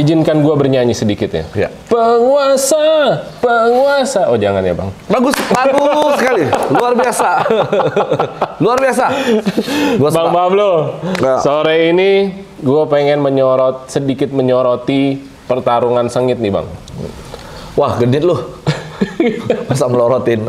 izinkan gua bernyanyi sedikit ya. Ya. Penguasa, penguasa. Oh jangan ya bang. Bagus sekali, luar biasa, luar biasa. Bang Pablo, Ya. sore ini gua pengen sedikit menyoroti pertarungan sengit nih bang. Wah, genit lu. Masa melorotin?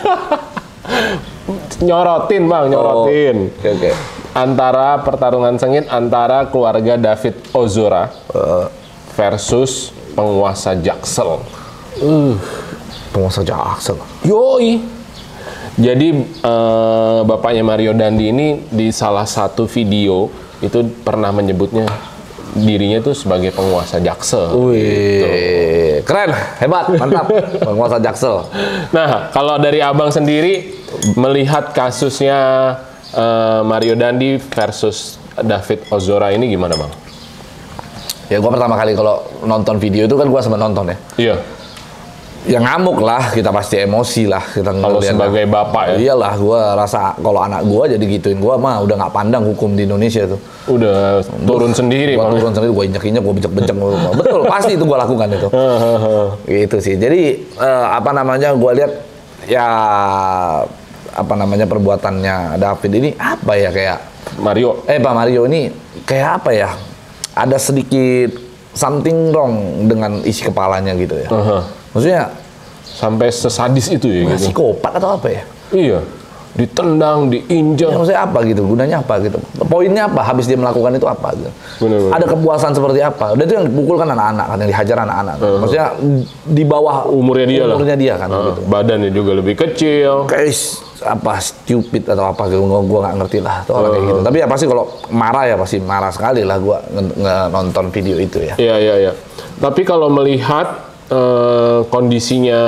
Nyorotin bang, nyorotin. Oke. Antara pertarungan sengit antara keluarga David Ozora versus penguasa Jaksel. Penguasa Jaksel. Yoi. Jadi bapaknya Mario Dandi ini di salah satu video itu pernah menyebutnya dirinya tuh sebagai penguasa Jaksel. Wih, keren, hebat, mantap, penguasa Jaksel. Nah, kalau dari abang sendiri melihat kasusnya Mario Dandi versus David Ozora ini gimana bang? Ya gua pertama kali kalau nonton video itu kan gua sempat nonton ya. Iya. Ya ngamuk lah, kita pasti emosi lah kita Kalau ngeliat. sebagai bapak ya. Iyalah, gua rasa kalau anak gua jadi gituin gua mah udah nggak pandang hukum di Indonesia tuh. Udah turun sendiri Gua bang. turun sendiri, gua injek-injek, gua becek-becek. Betul, pasti itu gua lakukan itu. Gitu sih. Jadi apa namanya, gua lihat ya apa namanya perbuatannya David ini apa ya kayak Mario. Pak Mario ini kayak apa ya? Ada sedikit something wrong dengan isi kepalanya gitu ya. Maksudnya Sampai sesadis itu ya gitu. psikopat atau apa ya? Iya. Ditendang, diinjak. Ya, maksudnya apa gitu? Gunanya apa gitu? Poinnya apa? Habis dia melakukan itu apa gitu? Bener. Ada kepuasan seperti apa? Udah itu yang dipukul kan anak-anak kan, yang dihajar anak-anak. Maksudnya di bawah Umurnya dia kan lah. gitu. Badannya juga lebih kecil. Kayak apa stupid atau apa gitu, gua nggak ngerti lah tuh orang kayak gitu. Tapi ya pasti kalau marah ya pasti marah sekali lah gua nonton video itu ya. Iya. Tapi kalau melihat kondisinya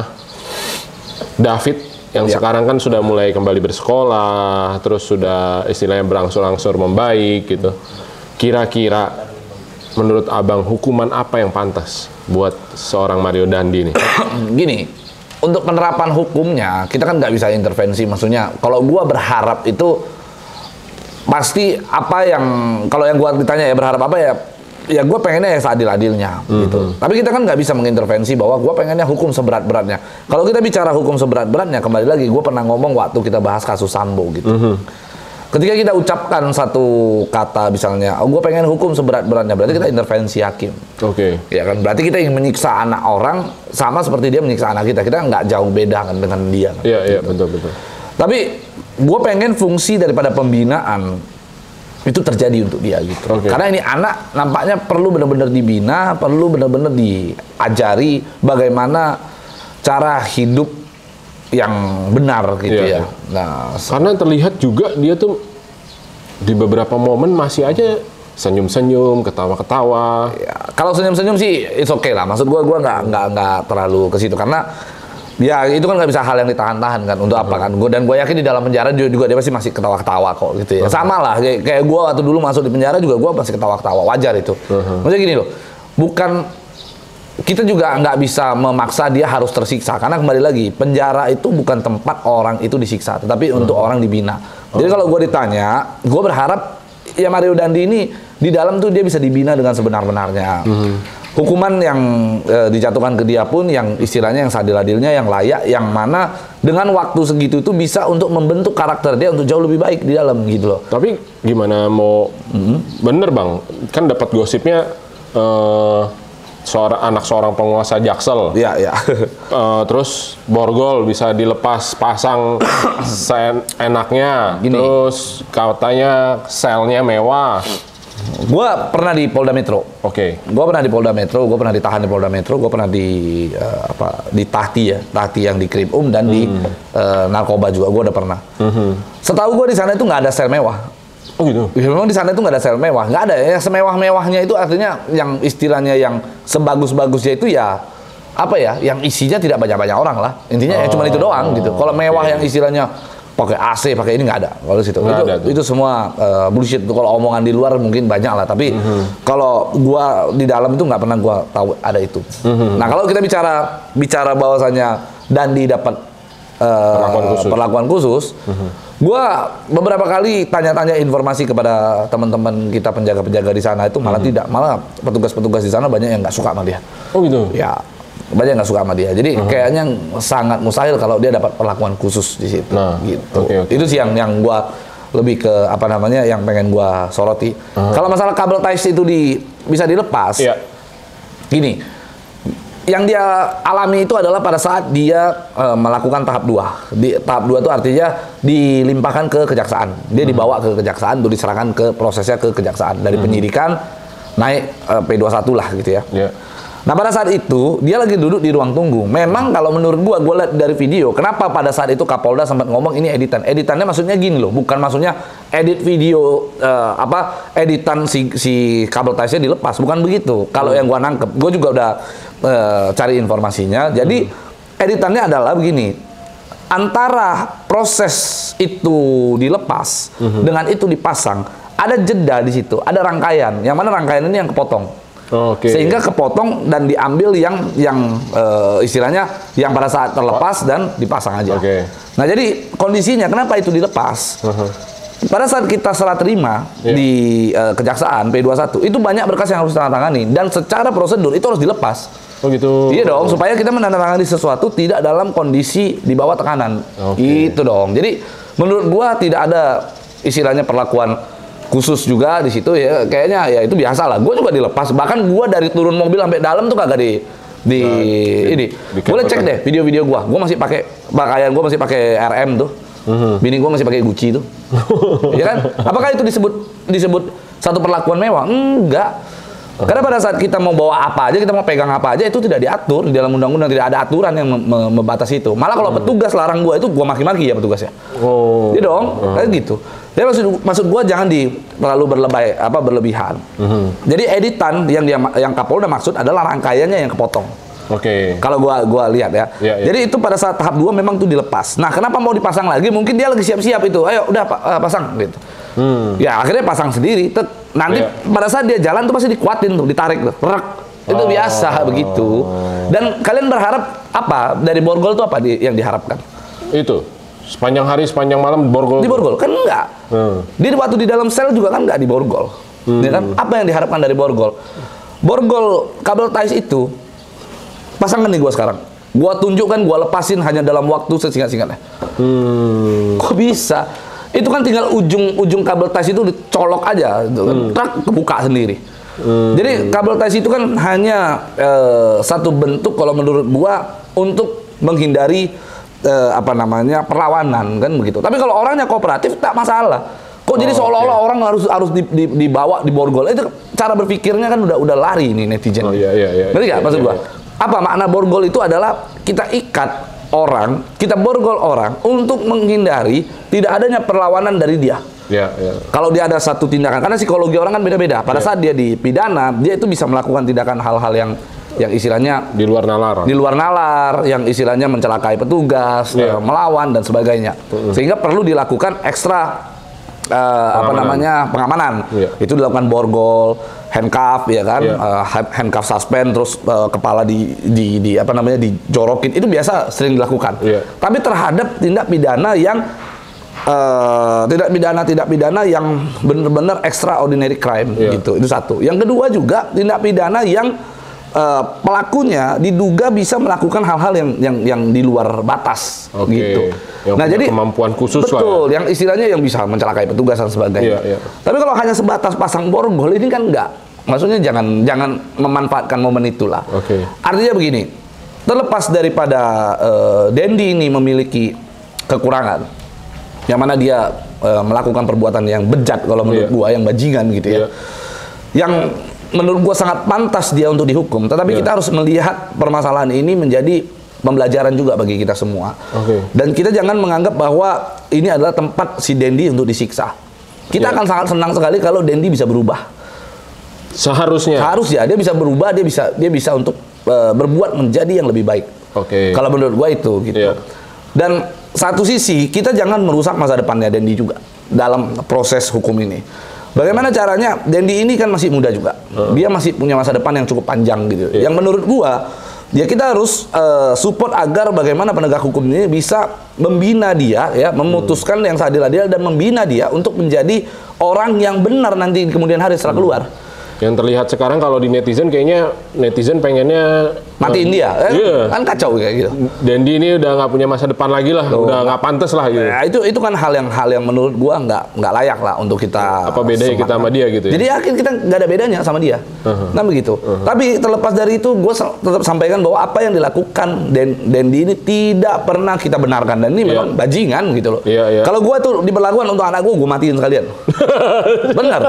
David yang sekarang kan sudah mulai kembali bersekolah, terus sudah istilahnya berangsur-angsur membaik gitu. Kira-kira menurut abang hukuman apa yang pantas buat seorang Mario Dandi nih? Gini, untuk penerapan hukumnya kita kan nggak bisa intervensi. Maksudnya kalau gua berharap itu pasti apa yang kalau yang gua ditanya ya berharap apa ya gue pengennya ya seadil-adilnya gitu. Tapi kita kan nggak bisa mengintervensi bahwa gue pengennya hukum seberat-beratnya. Kalau kita bicara hukum seberat-beratnya, kembali lagi gue pernah ngomong waktu kita bahas kasus Sambo gitu. Ketika kita ucapkan satu kata misalnya, gue pengen hukum seberat-beratnya, berarti kita intervensi hakim. Oke. Ya kan, berarti kita ingin menyiksa anak orang sama seperti dia menyiksa anak kita. Kita nggak jauh beda kan dengan dia. Kan? Iya, betul. Tapi gue pengen fungsi daripada pembinaan itu terjadi untuk dia gitu. Karena ini anak nampaknya perlu benar-benar dibina, perlu benar-benar diajari bagaimana cara hidup yang benar gitu ya. Nah, karena terlihat juga dia tuh di beberapa momen masih aja senyum-senyum, ketawa-ketawa. Ya, kalau senyum-senyum sih it's okay lah. Maksud gua nggak terlalu ke situ karena ya itu kan nggak bisa hal yang ditahan-tahan kan untuk apa kan. Dan gue yakin di dalam penjara juga dia pasti masih ketawa-ketawa kok gitu ya. Sama lah kayak gue waktu dulu masuk di penjara juga gue masih ketawa-ketawa, wajar itu. Maksudnya gini loh, bukan kita juga nggak bisa memaksa dia harus tersiksa karena kembali lagi penjara itu bukan tempat orang itu disiksa, tetapi untuk orang dibina. Jadi kalau gue ditanya, gue berharap ya Mario Dandi ini di dalam tuh dia bisa dibina dengan sebenar-benarnya. Hukuman yang dijatuhkan ke dia pun yang istilahnya yang seadil-adilnya, yang layak, yang mana dengan waktu segitu itu bisa untuk membentuk karakter dia untuk jauh lebih baik di dalam gitu loh. Tapi gimana mau bener bang, kan dapat gosipnya seorang penguasa Jaksel. Iya. Terus borgol bisa dilepas pasang enaknya. Gini. Terus katanya selnya mewah. Gua pernah di Polda Metro. Oke. Gua pernah di Polda Metro, gua pernah ditahan di Polda Metro, gua pernah di di Tahti yang di Krim dan di narkoba juga gua udah pernah. Setahu gua di sana itu nggak ada sel mewah. Oh gitu. Ya, memang di sana itu nggak ada sel mewah, nggak ada ya. Semewah-mewahnya itu artinya yang istilahnya yang sebagus-bagusnya itu ya apa ya, yang isinya tidak banyak-banyak orang lah. Intinya ya cuma itu doang gitu. Kalau mewah yang istilahnya pakai AC, pakai ini nggak ada. Kalau situ itu semua bullshit. Kalau omongan di luar mungkin banyak lah, tapi kalau gua di dalam itu nggak pernah gua tahu ada itu. Nah kalau kita bicara bahwasannya Dandi dapat perlakuan khusus, Gua beberapa kali tanya-tanya informasi kepada teman-teman kita penjaga-penjaga di sana itu malah tidak, malah petugas-petugas di sana banyak yang nggak suka sama dia. Oh gitu. Ya, banyak yang nggak suka sama dia. Jadi kayaknya sangat mustahil kalau dia dapat perlakuan khusus di situ. Nah, gitu. oke. Itu sih yang gua lebih ke apa namanya yang pengen gua soroti. Kalau masalah kabel ties itu bisa dilepas. Iya. Gini. Yang dia alami itu adalah pada saat dia melakukan tahap 2. Tahap 2 itu artinya dilimpahkan ke kejaksaan. Dia dibawa ke kejaksaan untuk diserahkan ke prosesnya ke kejaksaan. Dari penyidikan naik P21 lah gitu ya. Yeah. Nah pada saat itu dia lagi duduk di ruang tunggu. Memang kalau menurut gua lihat dari video, kenapa pada saat itu Kapolda sempat ngomong ini editan. Editannya maksudnya gini loh, bukan maksudnya edit video editan si kabel tie-nya dilepas, bukan begitu. Kalau yang gua nangkep, gua juga udah cari informasinya. Jadi editannya adalah begini. Antara proses itu dilepas dengan itu dipasang, ada jeda di situ, ada rangkaian. Yang mana rangkaian ini yang kepotong. Okay. Sehingga kepotong dan diambil yang istilahnya yang pada saat terlepas dan dipasang aja. Okay. Nah jadi kondisinya kenapa itu dilepas? Pada saat kita serah terima di kejaksaan P21 itu banyak berkas yang harus ditandatangani dan secara prosedur itu harus dilepas. Oh gitu. Iya dong, supaya kita menandatangani sesuatu tidak dalam kondisi di bawah tekanan. Itu dong. Jadi menurut gua tidak ada istilahnya perlakuan khusus juga di situ ya, kayaknya ya itu biasa lah. Gue juga dilepas, bahkan gue dari turun mobil sampai dalam tuh kagak ini. Boleh cek deh video-video gue masih pakai pakaian, gue masih pakai RM tuh. Bini gue masih pakai Gucci tuh. Ya kan? Apakah itu disebut satu perlakuan mewah? Enggak. Karena pada saat kita mau bawa apa aja, kita mau pegang apa aja itu tidak diatur di dalam undang-undang, tidak ada aturan yang membatasi itu. Malah kalau petugas larang gue itu gue maki-maki ya petugasnya. Iya dong, kayak gitu. Jadi maksud gue jangan terlalu berlebihan. Jadi editan yang Kapolda maksud adalah rangkaiannya yang kepotong. Oke. Kalau gua lihat ya. Jadi itu pada saat tahap 2 memang tuh dilepas. Nah, kenapa mau dipasang lagi? Mungkin dia lagi siap-siap itu. Ayo udah pasang gitu. Ya akhirnya pasang sendiri. Nanti pada saat dia jalan tuh pasti dikuatin tuh, ditarik tuh. Itu biasa begitu. Dan kalian berharap apa dari borgol tuh apa yang diharapkan? Itu sepanjang hari, sepanjang malam borgol. Diborgol kan enggak. Dia waktu di dalam sel juga kan enggak diborgol. Ya kan? Apa yang diharapkan dari borgol? Borgol kabel ties itu pasangkan nih gua sekarang. Gua tunjukkan, gua lepasin hanya dalam waktu sesingkat-singkatnya. Kok bisa? Itu kan tinggal ujung kabel ties itu dicolok aja, gitu kan. Trak kebuka sendiri. Jadi kabel ties itu kan hanya satu bentuk kalau menurut gua untuk menghindari perlawanan kan begitu. Tapi kalau orangnya kooperatif tak masalah. Kok jadi seolah-olah orang harus dibawa di borgol. Itu cara berpikirnya kan udah lari ini netizen. Iya. Ngerti nggak maksud gua? Apa makna borgol itu adalah kita ikat orang, kita borgol orang untuk menghindari tidak adanya perlawanan dari dia. Iya. Kalau dia ada satu tindakan, karena psikologi orang kan beda-beda. Pada saat dia dipidana, dia itu bisa melakukan tindakan hal-hal yang istilahnya di luar nalar, yang istilahnya mencelakai petugas, melawan dan sebagainya. Sehingga perlu dilakukan ekstra pengamanan. Itu dilakukan borgol, handcuff ya kan, handcuff suspend, terus kepala dijorokin, itu biasa sering dilakukan. Tapi terhadap tindak pidana yang tindak pidana yang benar-benar extraordinary crime gitu. Itu satu. Yang kedua juga tindak pidana yang pelakunya diduga bisa melakukan hal-hal yang di luar batas gitu. Yang nah jadi kemampuan khusus betul, lah ya. yang istilahnya yang bisa mencelakai petugas dan sebagainya. Tapi kalau hanya sebatas pasang borgol ini kan enggak. Maksudnya jangan memanfaatkan momen itulah. Artinya begini, terlepas daripada Dendi ini memiliki kekurangan, yang mana dia melakukan perbuatan yang bejat kalau menurut gua, yang bajingan gitu ya. Yang menurut gua sangat pantas dia untuk dihukum, tetapi kita harus melihat permasalahan ini menjadi pembelajaran juga bagi kita semua. Dan kita jangan menganggap bahwa ini adalah tempat si Dendi untuk disiksa. Kita akan sangat senang sekali kalau Dendi bisa berubah. Seharusnya dia bisa berubah, dia bisa untuk berbuat menjadi yang lebih baik. Kalau menurut gua itu gitu. Dan satu sisi kita jangan merusak masa depannya Dendi juga dalam proses hukum ini. Bagaimana caranya? Dendi ini kan masih muda juga. Dia masih punya masa depan yang cukup panjang gitu. Yang menurut gua ya kita harus support agar bagaimana penegak hukum ini bisa membina dia, ya, memutuskan yang seadil-adil dan membina dia untuk menjadi orang yang benar nanti kemudian hari setelah keluar. Yang terlihat sekarang kalau di netizen, kayaknya netizen pengennya matiin dia, iya. Kan kacau kayak gitu. Dendi ini udah nggak punya masa depan lagi lah, udah nggak pantas lah gitu. Ya, itu kan hal yang menurut gua nggak layak lah untuk kita. Apa bedanya kita sama dia gitu ya? Jadi yakin kita nggak ada bedanya sama dia, kan begitu. Tapi terlepas dari itu, gua tetap sampaikan bahwa apa yang dilakukan Dendi ini tidak pernah kita benarkan, dan ini memang bajingan gitu loh. Kalau gua tuh diberlakukan untuk anak gua matiin sekalian. Benar.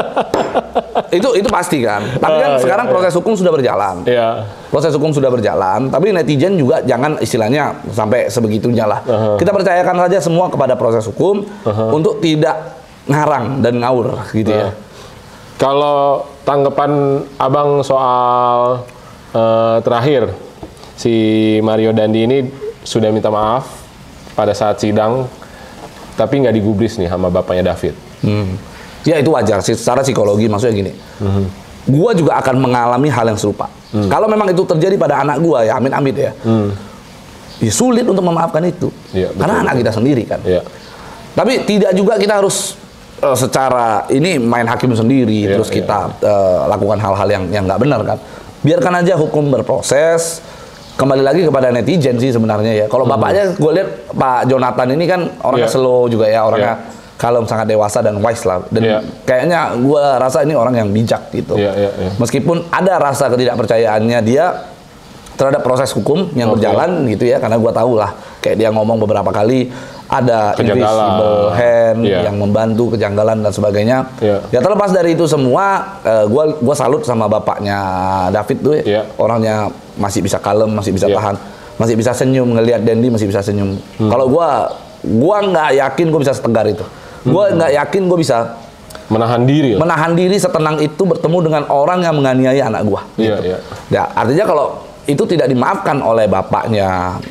Itu pasti kan. Tapi kan sekarang proses hukum sudah berjalan. Proses hukum sudah berjalan, tapi netizen juga jangan istilahnya sampai sebegitunya lah. Kita percayakan saja semua kepada proses hukum untuk tidak ngarang dan ngawur gitu ya. Kalau tanggapan Abang soal terakhir, si Mario Dandi ini sudah minta maaf pada saat sidang, tapi nggak digubris nih sama bapaknya David. Ya itu wajar sih, secara psikologi maksudnya gini. Gua juga akan mengalami hal yang serupa. Kalau memang itu terjadi pada anak gua, ya amit-amit ya. Ya sulit untuk memaafkan itu. Karena anak kita sendiri kan. Tapi tidak juga kita harus secara ini main hakim sendiri, terus kita lakukan hal-hal yang nggak benar kan. Biarkan aja hukum berproses. Kembali lagi kepada netizen sih sebenarnya ya. Kalau bapaknya, gue lihat Pak Jonathan ini kan orangnya slow juga ya, orangnya kalem, sangat dewasa dan wise lah. Dan kayaknya gue rasa ini orang yang bijak gitu. Meskipun ada rasa ketidakpercayaannya dia terhadap proses hukum yang berjalan gitu ya, karena gue tahu lah, kayak dia ngomong beberapa kali ada invisible hand yang membantu, kejanggalan dan sebagainya. Ya terlepas dari itu semua, gue salut sama bapaknya David tuh ya. Orangnya masih bisa kalem, masih bisa tahan, masih bisa senyum, ngelihat Dendi masih bisa senyum. Kalau gue nggak yakin gue bisa setegar itu. Gue nggak yakin gue bisa menahan diri setenang itu bertemu dengan orang yang menganiaya anak gue. Ya, artinya kalau itu tidak dimaafkan oleh bapaknya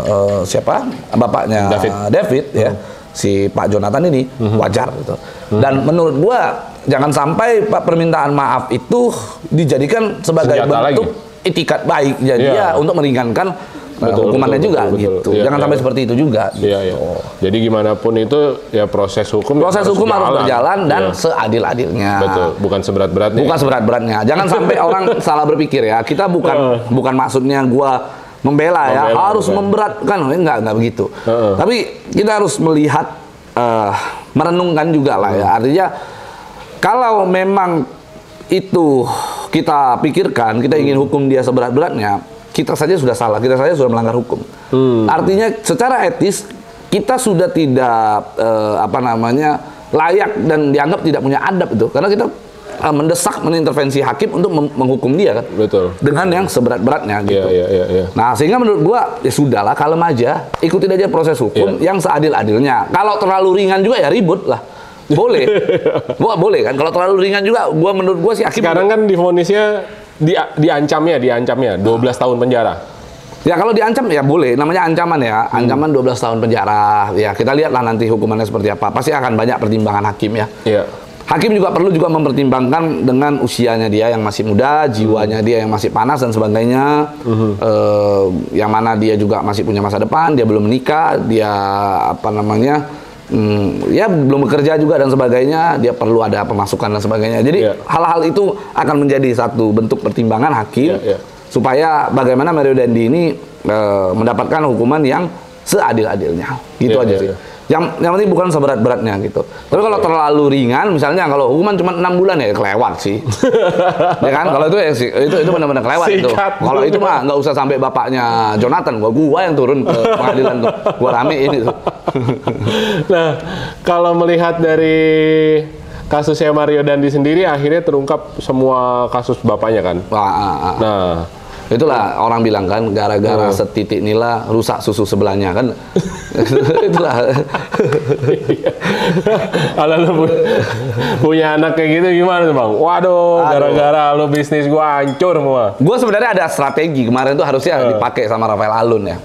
bapaknya David ya, si Pak Jonathan ini, wajar gitu. Dan menurut gue jangan sampai permintaan maaf itu dijadikan sebagai bentuk itikat baik jadi untuk meringankan hukumannya juga gitu. Jangan sampai seperti itu juga gitu. Jadi gimana pun itu ya proses hukum harus berjalan dan seadil-adilnya. Betul, bukan seberat-beratnya. Bukan seberat-beratnya. Jangan sampai orang salah berpikir ya. Kita bukan maksudnya gua membela ya, harus memberatkan, enggak begitu. Tapi kita harus melihat merenungkan juga lah ya. Artinya kalau memang itu kita pikirkan, kita ingin hukum dia seberat-beratnya, kita saja sudah salah, kita saja sudah melanggar hukum. Artinya secara etis kita sudah tidak layak dan dianggap tidak punya adab itu, karena kita mendesak, menintervensi hakim untuk menghukum dia kan. Betul. Dengan yang seberat-beratnya gitu. Nah sehingga menurut gua ya sudahlah, kalem aja, ikutin aja proses hukum yang seadil-adilnya. Kalau terlalu ringan juga ya ribut lah. Boleh. Boleh kan, kalau terlalu ringan juga menurut gua sih hakim. Sekarang kan divonisnya diancamnya 12 tahun penjara. Ya kalau diancam ya boleh, namanya ancaman ya. Ancaman 12 tahun penjara. Ya kita lihatlah nanti hukumannya seperti apa. Pasti akan banyak pertimbangan hakim ya. Hakim juga perlu mempertimbangkan dengan usianya dia yang masih muda, jiwanya dia yang masih panas dan sebagainya. Yang mana dia juga masih punya masa depan, dia belum menikah, dia ya belum bekerja juga dan sebagainya, dia perlu ada pemasukan dan sebagainya. Jadi hal-hal itu akan menjadi satu bentuk pertimbangan hakim supaya bagaimana Mario Dandi ini mendapatkan hukuman yang seadil-adilnya. Gitu aja sih. Yang penting bukan seberat-beratnya gitu. Tapi kalau terlalu ringan, misalnya kalau hukuman cuma 6 bulan ya kelewat sih. Ya kan? Kalau itu benar-benar kelewat itu. Kalau itu mah nggak usah sampai bapaknya Jonathan, gua yang turun ke pengadilan tuh. Gua ramein itu. Nah, kalau melihat dari kasusnya Mario Dandi sendiri, akhirnya terungkap semua kasus bapaknya kan. Nah, itulah orang bilang kan, gara-gara setitik nila rusak susu sebelahnya kan. Itulah. Kalau lu punya anak kayak gitu gimana tuh Bang? Waduh, gara-gara lu bisnis gua hancur semua. Gua sebenarnya ada strategi kemarin tuh harusnya dipakai sama Rafael Alun ya.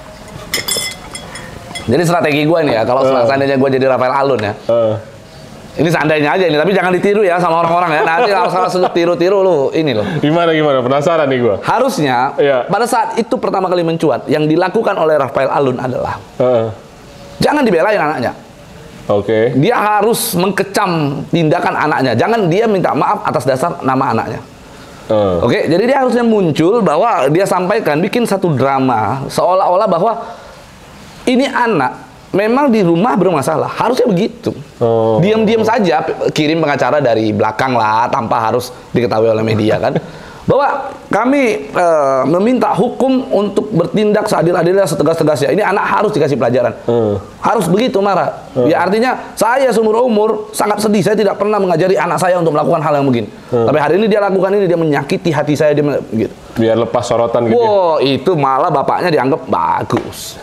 Jadi strategi gua nih ya, kalau seandainya gua jadi Rafael Alun ya. Ini seandainya aja ini, tapi jangan ditiru ya sama orang-orang ya. Nanti kalau salah sudut tiru-tiru lu, ini loh. Gimana? Penasaran nih gua. Harusnya pada saat itu pertama kali mencuat, yang dilakukan oleh Rafael Alun adalah jangan dibelain anaknya. Oke. Dia harus mengkecam tindakan anaknya. Jangan dia minta maaf atas dasar nama anaknya. Oke, jadi dia harusnya muncul bahwa dia sampaikan, bikin satu drama seolah-olah bahwa ini anak memang di rumah bermasalah, harusnya begitu. Diam-diam saja kirim pengacara dari belakang lah, tanpa harus diketahui oleh media kan. Bahwa kami meminta hukum untuk bertindak seadil-adilnya, setegas-tegasnya. Ini anak harus dikasih pelajaran. Harus begitu marah. Ya artinya saya seumur umur sangat sedih. Saya tidak pernah mengajari anak saya untuk melakukan hal yang begini. Tapi hari ini dia lakukan ini, dia menyakiti hati saya, dia gitu. Biar lepas sorotan gitu. Wow, itu malah bapaknya dianggap bagus.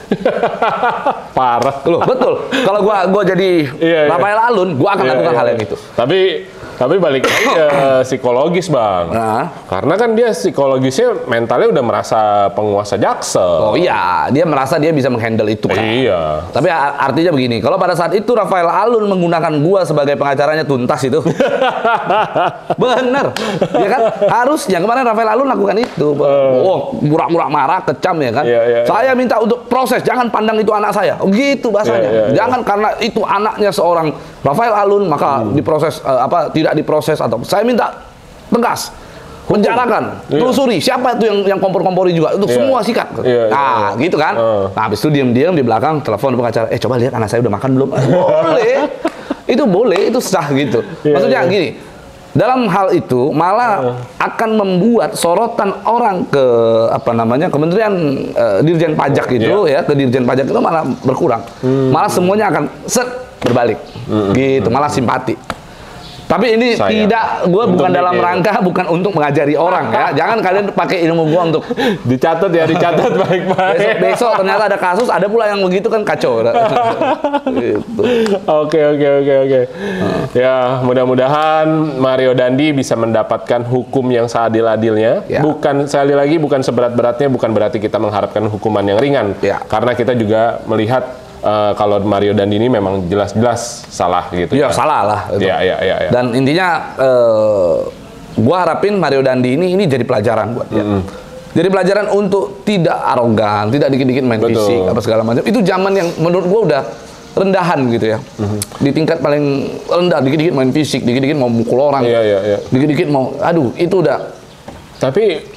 Parah. Loh, betul. Kalau gua jadi Rafael Alun, gua akan lakukan hal yang itu. Tapi balik lagi ke psikologis, Bang. Karena kan dia psikologisnya, mentalnya udah merasa penguasa Jaksel. Oh iya, dia merasa dia bisa menghandle itu kan. Iya. Tapi artinya begini, kalau pada saat itu Rafael Alun menggunakan gua sebagai pengacaranya tuntas itu. Bener. Ya kan? Harusnya kemarin Rafael Alun lakukan itu. Murah-murah marah, kecam ya kan. Saya minta untuk proses, jangan pandang itu anak saya. Gitu bahasanya. Jangan karena itu anaknya seorang Rafael Alun maka diproses tidak diproses, atau saya minta tegas, penjarakan, telusuri siapa itu yang kompor-kompori juga untuk semua sikat. Gitu kan. Nah, habis itu diam-diam di belakang telepon pengacara, coba lihat anak saya udah makan belum? Boleh. Itu boleh, itu sah gitu. Maksudnya gini, dalam hal itu malah akan membuat sorotan orang ke Kementerian Dirjen Pajak itu ke Dirjen Pajak itu malah berkurang. Malah semuanya akan berbalik. Gitu, malah simpati. Tapi ini tidak, gue bukan dalam rangka, bukan untuk mengajari orang ya. Jangan kalian pakai ilmu gue untuk dicatat baik-baik. Besok ternyata ada kasus, ada pula yang begitu kan kacau. Gitu. Oke. Ya, mudah-mudahan Mario Dandi bisa mendapatkan hukum yang seadil-adilnya. Bukan, sekali lagi, bukan seberat-beratnya, bukan berarti kita mengharapkan hukuman yang ringan. Karena kita juga melihat kalau Mario Dandi ini memang jelas-jelas salah gitu. Iya, salah lah. Iya. Dan intinya, gua harapin Mario Dandi ini jadi pelajaran buat dia. Jadi pelajaran untuk tidak arogan, tidak dikit-dikit main fisik, apa segala macam. Itu zaman yang menurut gua udah rendahan gitu ya. Di tingkat paling rendah, dikit-dikit main fisik, dikit-dikit mau mukul orang, dikit-dikit mau, aduh, itu udah. Tapi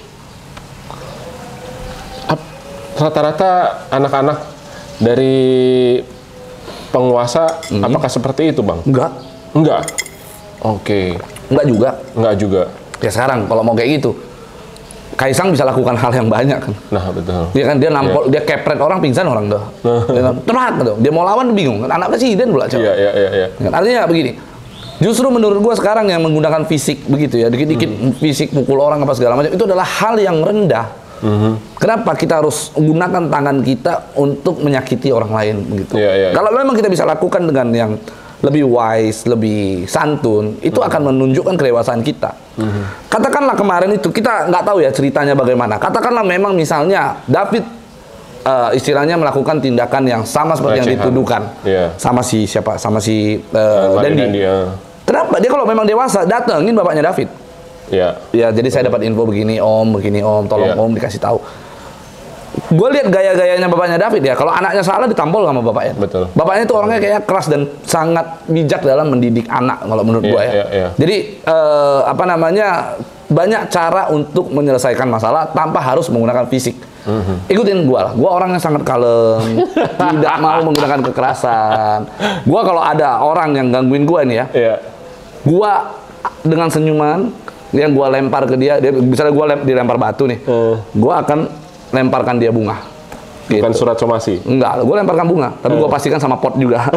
rata-rata anak-anak dari penguasa apakah seperti itu, Bang? Enggak. Oke. Enggak juga. Ya sekarang kalau mau kayak gitu, Kaisang bisa lakukan hal yang banyak kan. Nah, betul. Dia kan dia nampol, dia kepret orang, pingsan orang tuh. Terak gitu. Dia mau lawan bingung kan, anak presiden pula. Iya. Artinya begini. Justru menurut gua sekarang yang menggunakan fisik begitu ya, dikit-dikit fisik mukul orang apa segala macam, itu adalah hal yang rendah. Kenapa kita harus gunakan tangan kita untuk menyakiti orang lain begitu? Kalau memang kita bisa lakukan dengan yang lebih wise, lebih santun, itu akan menunjukkan kedewasaan kita. Katakanlah kemarin itu kita nggak tahu ya ceritanya bagaimana. Katakanlah memang misalnya David istilahnya melakukan tindakan yang sama seperti yang dituduhkan sama si Dandi. Kenapa dia kalau memang dewasa datengin bapaknya David? Ya, jadi saya dapat info begini om, tolong om dikasih tahu. Gue lihat gaya-gayanya bapaknya David ya. Kalau anaknya salah ditampol sama bapaknya. Betul. Bapaknya itu orangnya kayak keras dan sangat bijak dalam mendidik anak kalau menurut gue ya. Jadi banyak cara untuk menyelesaikan masalah tanpa harus menggunakan fisik. Ikutin gue lah. Gue orangnya sangat kalem, tidak mau menggunakan kekerasan. Gue kalau ada orang yang gangguin gue nih ya, gue dengan senyuman yang gua lempar ke dia misalnya gua dilempar batu nih, gua akan lemparkan dia bunga. Bukan surat somasi? Enggak, gua lemparkan bunga, tapi gua pastikan sama pot juga.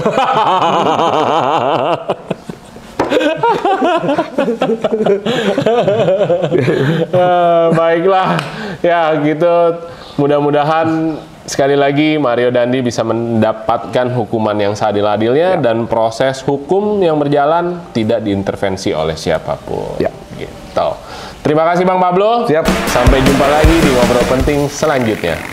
Baiklah, ya gitu. Mudah-mudahan sekali lagi Mario Dandi bisa mendapatkan hukuman yang seadil-adilnya dan proses hukum yang berjalan tidak diintervensi oleh siapapun. Gitu. Terima kasih Bang Pablo. Siap. Sampai jumpa lagi di Ngobrol Penting selanjutnya.